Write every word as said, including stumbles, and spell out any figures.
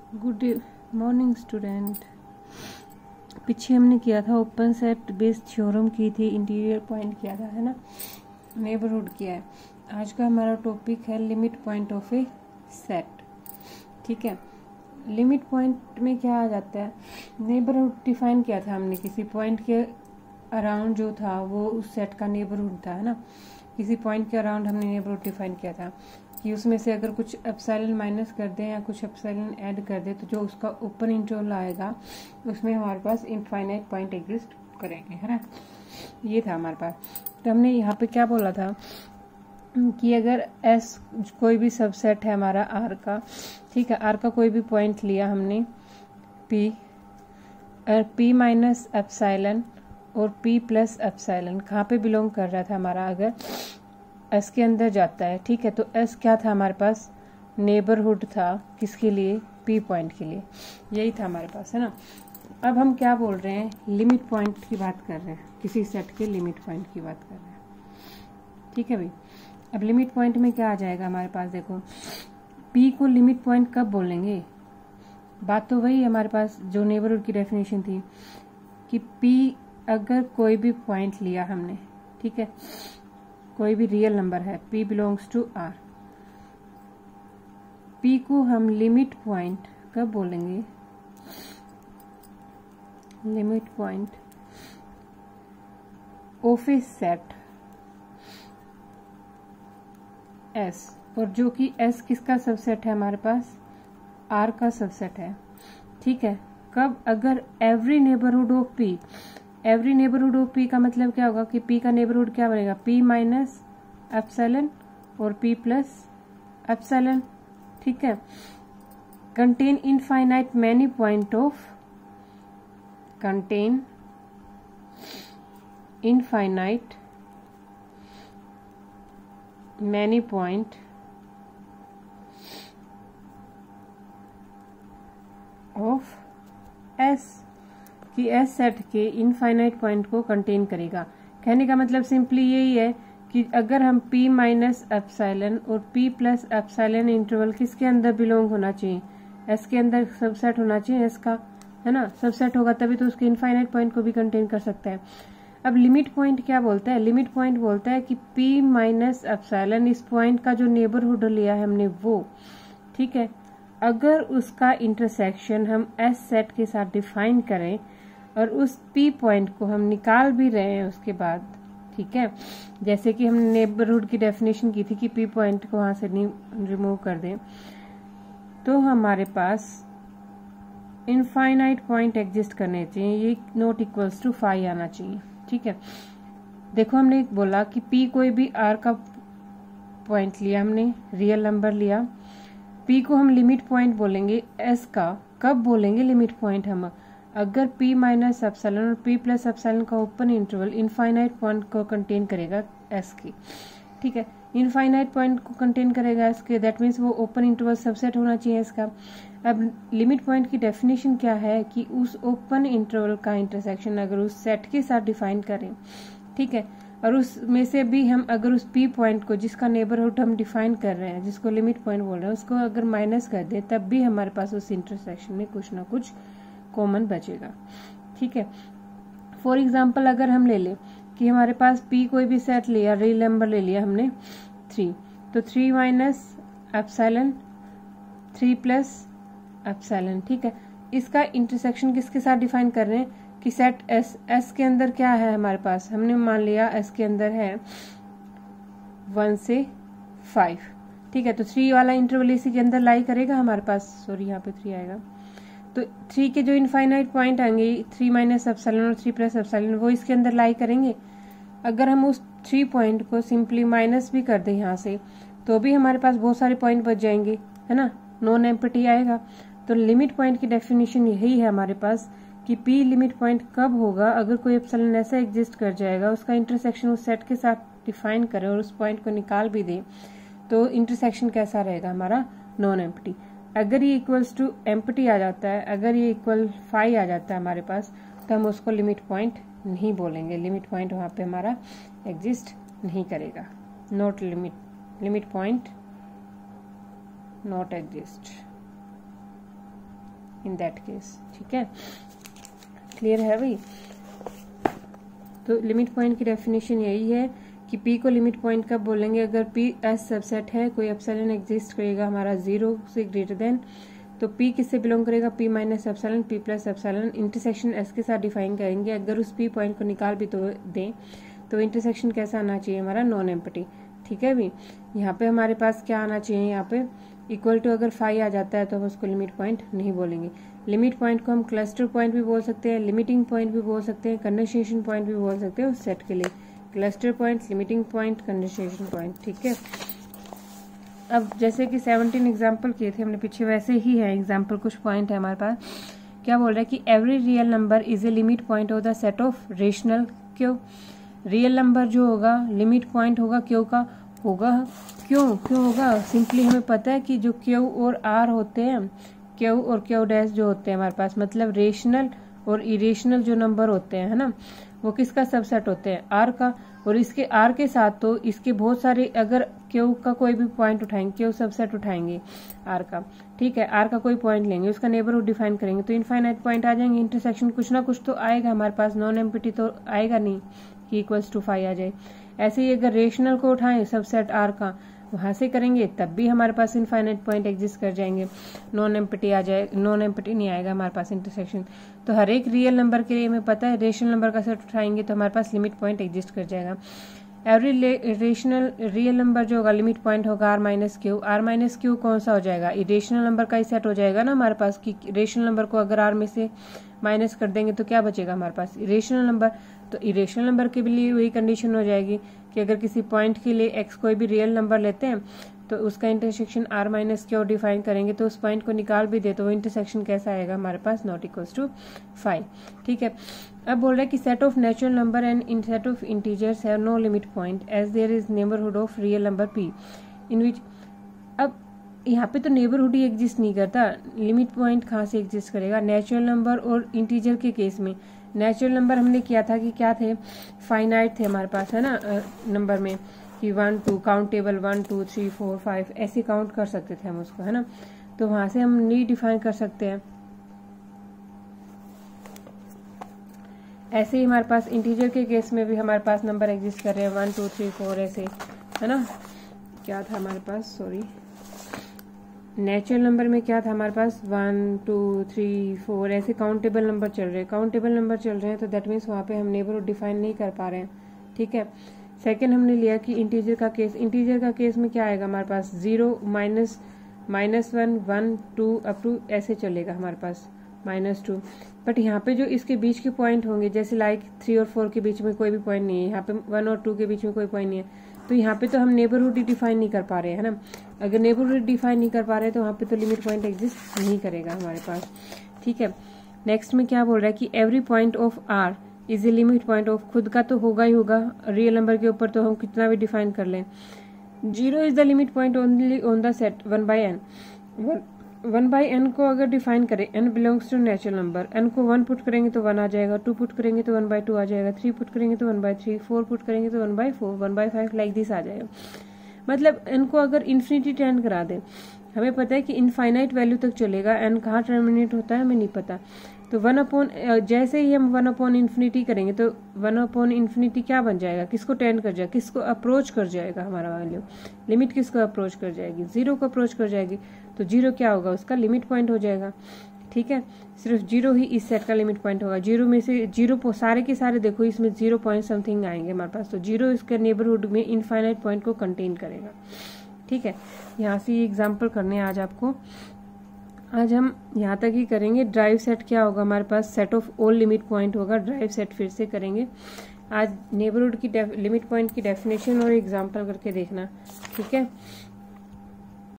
Good morning student. पीछे हमने किया था ओपन सेट बेस्ड थ्योरम की थी, इंटीरियर पॉइंट किया था, है ना, नेबरहुड किया है। आज का हमारा टॉपिक है limit point of a set. ठीक है, लिमिट पॉइंट में क्या आ जाता है, नेबरहुड डिफाइन किया था हमने, किसी पॉइंट के अराउंड जो था वो उस सेट का नेबरहुड था, है ना। किसी पॉइंट के अराउंड हमने नेबरहुड डिफाइन किया था कि उसमें से अगर कुछ एप्सिलॉन माइनस कर दें या कुछ एप्सिलॉन ऐड कर दें तो जो उसका ओपन इंटरवल आएगा उसमें हमारे पास इनफाइनाइट पॉइंट एग्जिस्ट करेंगे, है ना। ये था हमारे पास। तो हमने यहाँ पे क्या बोला था कि अगर एस कोई भी सबसेट है हमारा आर का, ठीक है, आर का कोई भी पॉइंट लिया हमने पी, और पी माइनस एप्सिलॉन और पी प्लस एप्सिलॉन कहाँ पे बिलोंग कर रहा था हमारा, अगर एस के अंदर जाता है, ठीक है, तो एस क्या था हमारे पास, नेबरहुड था, किसके लिए, पी पॉइंट के लिए। यही था हमारे पास, है ना। अब हम क्या बोल रहे हैं, लिमिट पॉइंट की बात कर रहे हैं, किसी सेट के लिमिट पॉइंट की बात कर रहे हैं। ठीक है भाई, अब लिमिट पॉइंट में क्या आ जाएगा हमारे पास, देखो पी को लिमिट पॉइंट कब बोलेंगे, बात तो वही हमारे पास जो नेबरहुड की डेफिनेशन थी कि पी अगर कोई भी पॉइंट लिया हमने, ठीक है, कोई भी रियल नंबर है, p belongs to r, p को हम लिमिट पॉइंट कब बोलेंगे, limit point of a set s, और जो कि s किसका सबसेट है हमारे पास, r का सबसेट है। ठीक है, कब, अगर every neighbourhood of p, every neighbourhood of p का मतलब क्या होगा कि p का नेबरहुड क्या बनेगा, p माइनस एप्सिलॉन और p प्लस एप्सिलॉन। ठीक है, contain infinite many point of, contain infinite many point of s, कि एस सेट के इनफाइनाइट पॉइंट को कंटेन करेगा। कहने का मतलब सिंपली यही है कि अगर हम p माइनस एप्सिलॉन और p प्लस एप्सिलॉन इंटरवल किसके अंदर बिलोंग होना चाहिए, s के अंदर सबसेट होना चाहिए s का, है ना, सबसेट होगा तभी तो उसके इनफाइनाइट पॉइंट को भी कंटेन कर सकता है। अब लिमिट पॉइंट क्या बोलता है, लिमिट पॉइंट बोलता है कि p माइनस एप्सिलॉन, इस पॉइंट का जो नेबरहुड लिया है हमने वो, ठीक है, अगर उसका इंटरसेक्शन हम s सेट के साथ डिफाइन करें और उस p पॉइंट को हम निकाल भी रहे हैं उसके बाद, ठीक है, जैसे कि हमने नेबरहुड की डेफिनेशन की थी कि p पॉइंट को वहां से रिमूव कर दें, तो हमारे पास इनफाइनाइट पॉइंट एग्जिस्ट करने चाहिए, ये नॉट इक्वल्स टू फाइव आना चाहिए। ठीक है, देखो हमने बोला कि p कोई भी r का पॉइंट लिया हमने, रियल नंबर लिया, p को हम लिमिट पॉइंट बोलेंगे s का, कब बोलेंगे लिमिट पॉइंट हम, अगर p माइनस एप्सिलॉन और p प्लस एप्सिलॉन का ओपन इंटरवल इनफाइनाइट पॉइंट को कंटेन करेगा s की। ठीक है, इनफाइनाइट पॉइंट को कंटेन करेगा s के, दैट मीन्स वो ओपन इंटरवल सबसेट होना चाहिए s का। अब लिमिट पॉइंट की डेफिनेशन क्या है कि उस ओपन इंटरवल का इंटरसेक्शन अगर उस सेट के साथ डिफाइन करें, ठीक है, और उसमें से भी हम अगर उस p पॉइंट को जिसका नेबरहुड हम डिफाइन कर रहे हैं, जिसको लिमिट पॉइंट बोल रहे हैं, उसको अगर माइनस कर दें तब भी हमारे पास उस इंटरसेक्शन में कुछ ना कुछ कॉमन बचेगा। ठीक है, फॉर एग्जाम्पल अगर हम ले लें कि हमारे पास p कोई भी सेट लिया, रियल नंबर ले लिया हमने थ्री, तो three minus epsilon, three plus epsilon. ठीक है, इसका इंटरसेक्शन किसके साथ डिफाइन कर रहे हैं कि सेट s, s के अंदर क्या है हमारे पास, हमने मान लिया s के अंदर है वन से फाइव। ठीक है, तो थ्री वाला इंटरवल इसी के अंदर लाई करेगा हमारे पास, सॉरी यहाँ पे थ्री आएगा, तो थ्री के जो इनफाइनाइट पॉइंट आएंगे, थ्री माइनस एप्सिलॉन और थ्री प्लस एप्सिलॉन, वो इसके अंदर लाई करेंगे। अगर हम उस थ्री पॉइंट को सिंपली माइनस भी कर दें यहाँ से तो भी हमारे पास बहुत सारे पॉइंट बच जाएंगे, है ना, नॉन एम्प्टी आएगा। तो लिमिट पॉइंट की डेफिनेशन यही है हमारे पास कि p लिमिट पॉइंट कब होगा, अगर कोई एप्सिलॉन ऐसा एग्जिस्ट कर जाएगा, उसका इंटरसेक्शन उस सेट के साथ डिफाइन करें और उस पॉइंट को निकाल भी दें, तो इंटरसेक्शन कैसा रहेगा हमारा, नॉन एम्प्टी। अगर ये इक्वल्स टू एम्प्टी आ जाता है, अगर ये इक्वल फाइव आ जाता है हमारे पास, तो हम उसको लिमिट पॉइंट नहीं बोलेंगे, लिमिट पॉइंट वहाँ पे हमारा एग्जिस्ट नहीं करेगा, not limit, limit point not exist. In that case. ठीक है, क्लियर है भाई। तो लिमिट पॉइंट की डेफिनेशन यही है कि P को लिमिट पॉइंट कब बोलेंगे, अगर P एस सबसेट है, कोई एप्सिलॉन एग्जिस्ट करेगा हमारा जीरो से ग्रेटर देन, तो P किससे बिलोंग करेगा, P minus epsilon, P plus epsilon, intersection S के साथ डिफाइन करेंगे। अगर उस P पॉइंट को निकाल भी तो दें तो इंटरसेक्शन कैसा आना चाहिए हमारा, नॉन एम्प्टी। ठीक है भी, यहाँ पे हमारे पास क्या आना चाहिए, यहाँ पे इक्वल टू अगर फाइव आ जाता है तो हम उसको लिमिट पॉइंट नहीं बोलेंगे। लिमिट पॉइंट को हम क्लस्टर पॉइंट भी बोल सकते हैं, लिमिटिंग पॉइंट भी बोल सकते हैं, कंडेंसेशन पॉइंट भी बोल सकते हैं उस सेट के लिए। Cluster point, limiting point, condensation point. ठीक है, अब जैसे कि सेवनटीन एग्जाम्पल किए थे हमने पीछे, वैसे ही है एग्जाम्पल, कुछ पॉइंट है हमारे पास। क्या बोल रहा है कि every real number is a limit point of the set of rational Q. Real number जो होगा लिमिट पॉइंट होगा क्यू का, होगा क्यों क्यों होगा, सिंपली हमें पता है कि जो क्यू और आर होते हैं, क्यू और क्यू डैश जो होते हैं हमारे पास, मतलब रेशनल और इरेशनल जो नंबर होते हैं, है ना, वो किसका सबसेट होते हैं, आर का। और इसके आर के साथ तो इसके बहुत सारे, अगर क्यू का कोई भी पॉइंट उठाएंगे, क्यू सबसेट उठाएंगे आर का, ठीक है, आर का कोई पॉइंट लेंगे, उसका नेबरहुड डिफाइन करेंगे तो इनफाइनाइट पॉइंट आ जाएंगे, इंटरसेक्शन कुछ ना कुछ तो आएगा हमारे पास, नॉन एम्प्टी तो आएगा नहीं कि इक्वल्स टू फाइव आ जाए। ऐसे ही अगर रेशनल को उठाएं सबसेट आर का, वहां से करेंगे तब भी हमारे पास इनफाइनाइट पॉइंट एग्जिस्ट कर जाएंगे, नॉन एम्प्टी आ जाए, नॉन एम्प्टी नहीं आएगा हमारे पास इंटरसेक्शन। तो हर एक रियल नंबर के लिए हमें पता है रेशनल नंबर का सेट उठाएंगे तो हमारे पास लिमिट पॉइंट एग्जिस्ट कर जाएगा। एवरी रेशनल रियल नंबर जो होगा लिमिट पॉइंट होगा R minus Q. R minus Q कौन सा हो जाएगा, इरेशनल नंबर का ही सेट हो जाएगा ना हमारे पास, कि रेशनल नंबर को अगर आर में से माइनस कर देंगे तो क्या बचेगा हमारे पास, इरेशनल नंबर। तो इरेशनल नंबर के लिए वही कंडीशन हो जाएगी कि अगर किसी पॉइंट के लिए एक्स कोई भी रियल नंबर लेते हैं तो उसका intersection R minus Q define करेंगे, तो उस पॉइंट को निकाल भी दे तो वो इंटरसेक्शन कैसा आएगा हमारे पास, नॉट इक्वल्स टू फाइव। ठीक है, अब बोल रहा है कि set of natural number and in set of integers have no limit point as there is neighbourhood of real number P in which. अब यहाँ पे तो नेबरहुड ही एग्जिस्ट नहीं करता, लिमिट पॉइंट कहाँ से एग्जिस्ट करेगा, नेचुरल नंबर और इंटीजर के केस में। नेचुरल नंबर हमने किया था कि क्या थे, फाइनाइट थे हमारे पास, है ना, नंबर में कि one two countable one two three four five ऐसे काउंट कर सकते थे हम उसको, है ना, तो वहां से हम नहीं डिफाइन कर सकते हैं। ऐसे ही हमारे पास इंटीजर के केस में भी हमारे पास नंबर एग्जिस्ट कर रहे हैं वन टू थ्री फोर ऐसे, है ना। क्या था हमारे पास, सॉरी, नेचुरल नंबर में क्या था हमारे पास, वन टू थ्री फोर ऐसे काउंटेबल नंबर चल रहे हैं, काउंटेबल नंबर चल रहे हैं तो दैट मीन्स वहाँ पे हम नेबरहुड डिफाइन नहीं कर पा रहे हैं। ठीक है, सेकेंड हमने लिया कि इंटीजर का केस, इंटीजर का केस में क्या आएगा हमारे पास, zero minus minus one one two up to ऐसे चलेगा हमारे पास माइनस टू। बट यहाँ पे जो इसके बीच के पॉइंट होंगे, जैसे लाइक थ्री और फोर के बीच में कोई भी पॉइंट नहीं है, यहाँ पे वन और टू के बीच में कोई पॉइंट नहीं है, तो यहाँ पे तो हम नेबरहुड ही डिफाइन नहीं कर पा रहे हैं, है ना। अगर नेबरहुड डिफाइन नहीं कर पा रहे तो वहाँ पे तो लिमिट पॉइंट एग्जिस्ट नहीं करेगा हमारे पास। ठीक है, नेक्स्ट में क्या बोल रहा है कि every point of R is a limit point of, खुद का तो होगा ही होगा, रियल नंबर के ऊपर तो हम कितना भी डिफाइन कर लें। Zero is the limit point only on the set one by N. One by N को अगर डिफाइन करें, N belongs to natural number, N को वन पुट करेंगे तो वन आ जाएगा, टू पुट करेंगे तो वन बाई टू आ जाएगा, थ्री पुट करेंगे तो one by three, four put करेंगे तो one by four, one by five like this आ जाएगा। मतलब एन को अगर इन्फिनिटी टेंड करा दें, हमें पता है कि इनफाइनाइट वैल्यू तक चलेगा, एन कहाँ टर्मिनेट होता है हमें नहीं पता, तो वन अपॉन, जैसे ही हम वन अपॉन इन्फिनिटी करेंगे तो वन अपॉन इन्फिनिटी क्या बन जाएगा, किसको टेंड कर जाएगा, किसको अप्रोच कर जाएगा हमारा वैल्यू, लिमिट किसको अप्रोच कर जाएगी, जीरो को अप्रोच कर जाएगी, तो जीरो क्या होगा, उसका लिमिट पॉइंट हो जाएगा। ठीक है, सिर्फ जीरो ही इस सेट का लिमिट पॉइंट होगा, जीरो में से जीरो सारे के सारे देखो इसमें जीरो पॉइंट समथिंग आएंगे हमारे पास, तो जीरो इसके नेबरहुड में इनफाइनाइट पॉइंट को कंटेन करेगा। ठीक है, यहाँ से ये एग्जाम्पल करने हैं आज आपको, आज हम यहाँ तक ही करेंगे। ड्राइव सेट क्या होगा हमारे पास, set of all limit point होगा, ड्राइव सेट फिर से करेंगे आज। नेबरहुड की लिमिट पॉइंट की डेफिनेशन और एग्जाम्पल करके देखना, ठीक है।